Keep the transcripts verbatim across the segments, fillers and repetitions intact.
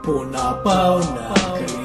Πού να πάω να κρυφτώ.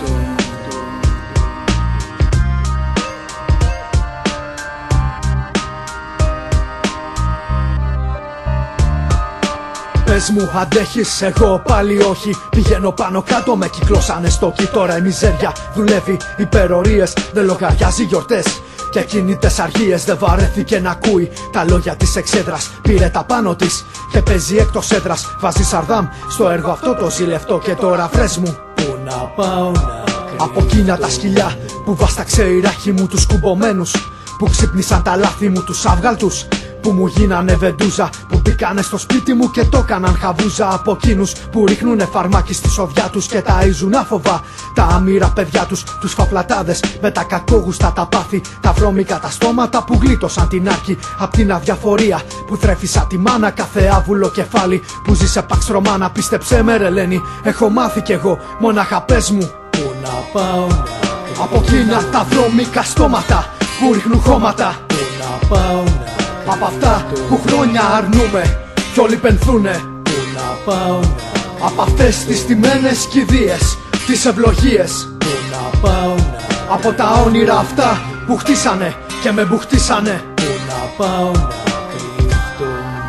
Πες μου αντέχεις, εγώ πάλι όχι. Πηγαίνω πάνω κάτω, με κυκλώσανε στο κι. Τώρα η μιζέρια δουλεύει υπερορίες, δεν λογαριάζει γιορτές και κινητές αργίες. Δεν βαρέθηκε να ακούει τα λόγια της εξέδρας. Πήρε τα πάνω της και παίζει εκτός έδρας. Βάζει σαρδάμ στο έργο αυτό το ζηλευτό. Και τώρα βρες μου πού να πάω να κρυφτώ. Από εκείνα τα σκυλιά που βάσταξε η ράχη μου, τους κουμπωμένους που ξύπνησαν τα λάθη μου, τους αυγάλτους που μου γίνανε βεντούζα, που μπήκανε στο σπίτι μου και το έκαναν χαβούζα. Από εκείνους που ρίχνουνε φαρμάκι στη σοδιά τους και ταΐζουν άφοβα τα άμυρα παιδιά τους. Τους φαπλατάδες με τα κακόγουστα τα πάθη, τα βρώμικα τα στόματα που γλίτωσαν την άρκη. Απ' την αδιαφορία που τρέφει σαν τη μάνα κάθε άβουλο κεφάλι που ζει σε παξ Ρωμάνα. Πίστεψέ με ρε Λένη, έχω μάθει κι εγώ, μονάχα πες μου πού να πάω να κρυφτώ. Από εκείνα τα βρώμικα στόματα που ρίχνουν χώματα, πού να πάω να. Απ' αυτά που χρόνια αρνούμε κι όλοι πενθούνε, πού να πάω να. Απ' αυτές τις τιμένες κηδείες, τις ευλογίες, πού να πάω να. Από τα όνειρα αυτά που χτίσανε και με μπουχτίσανε, πού να πάω να κρυφτώ.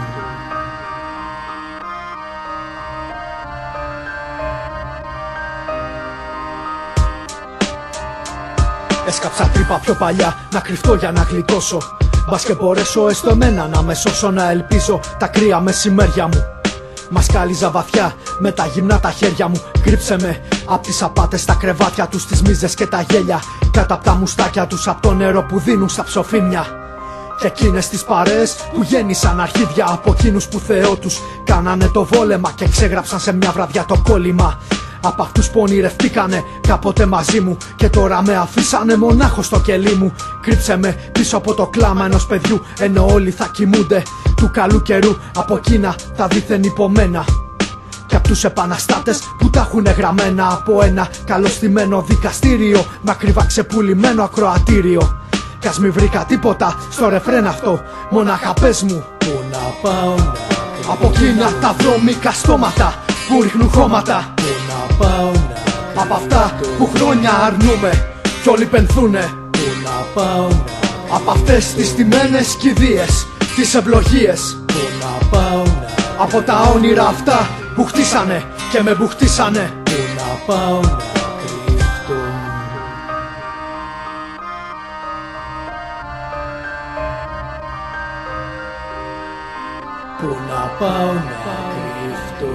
Έσκαψα τρύπα πιο παλιά να κρυφτώ για να γλιτώσω. Μπας και μπορέσω έστω εμένα να με σώσω, να ελπίζω τα κρύα μεσημέρια μου. Μασκάλιζα βαθιά με τα γυμνά τα χέρια μου. Κρύψε με απ' τις απάτες στα κρεβάτια τους, τις μίζες και τα γέλια κάτω απ' τα μουστάκια τους, απ' το νερό που δίνουν στα ψοφίμια. Και εκείνες τις παρέες που γέννησαν αρχίδια, από εκείνους που Θεό τους κάνανε το βόλεμα και ξέγραψαν σε μια βραδιά το κόλλημα. Απ' αυτούς που ονειρευτήκανε κάποτε μαζί μου και τώρα με αφήσανε μονάχο στο κελί μου. Κρύψε με πίσω από το κλάμα ενός παιδιού, ενώ όλοι θα κοιμούνται του καλού καιρού. Από εκείνα τα δίθεν υπομένα και απ' τους επαναστάτες που τα έχουνε γραμμένα από ένα καλωστημένο δικαστήριο με ακριβά ξεπουλημένο ακροατήριο. Κι ας μη βρήκα τίποτα στο ρεφρέν αυτό, μονάχα πες μου πού να πάω να κρυφτώ. Από εκείνα τα βρώμικα στόματα που ρίχνουν χώματα, πού να πάω να. Απ' αυτά που χρόνια αρνούμε κι όλοι πενθούνε, πού να πάω να. Απ' αυτές τις τιμένες κηδείες, τις ευλογίες, πού να πάω να. Από τα όνειρα αυτά που χτίσανε και με μπουχτίσανε, πού να πάω να κρυφτώ. Πού να πάω να κρυφτώ.